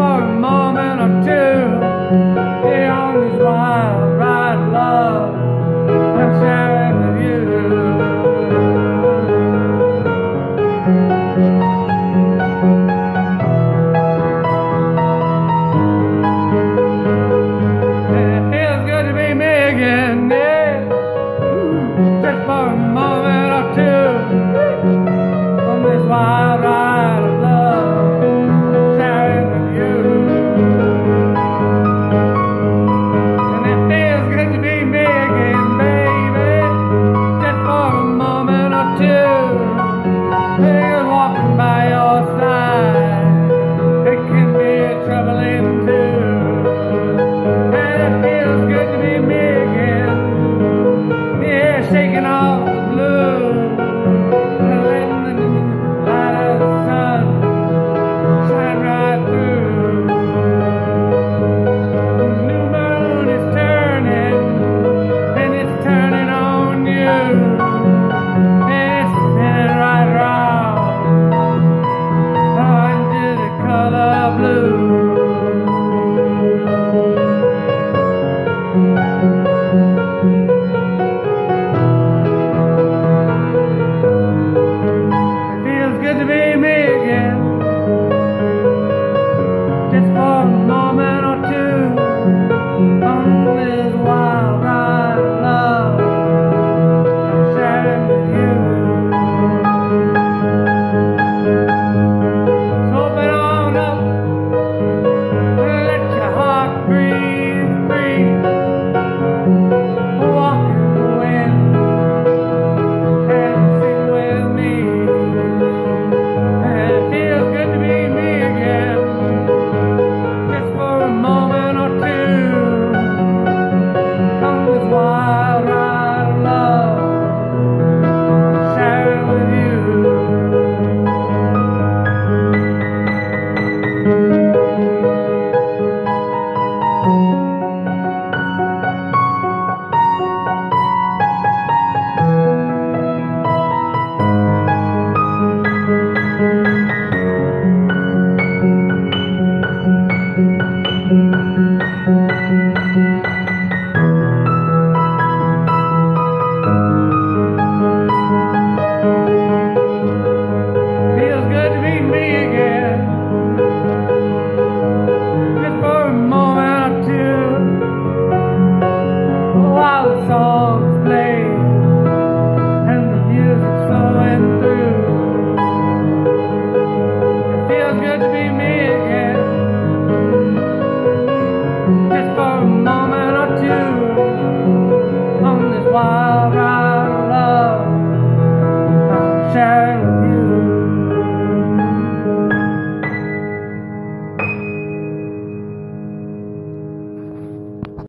for a moment or two, here on this wild ride of love I'm sharing with you. And it feels good to be me again, yeah. Just for a moment or two on this wild ride of love I'm sharing with you. And it feels good to be me again, baby. Just for a moment or two, fingers walking by your side, it can be troubling too. And it feels good to be me again, yeah, shaking off the blues and letting the light of the sun shine right through. The new moon is turning, and it's turning on you. It's spinning right around into the color blue. It feels good to be me again, just for a moment or two on this wild ride of love I'm sharing with you. So open on up and let your heart breathe free, walk in the wind and sing with me. And it feels good to be me again, just for a moment or two on this wild ride of love I'm sharing with you. Feels good to be me again, just for a moment or two, while the song's playing and the music's flowing through. It feels good to be me again, just for a moment or two on this wild ride of love I'm sharing with you.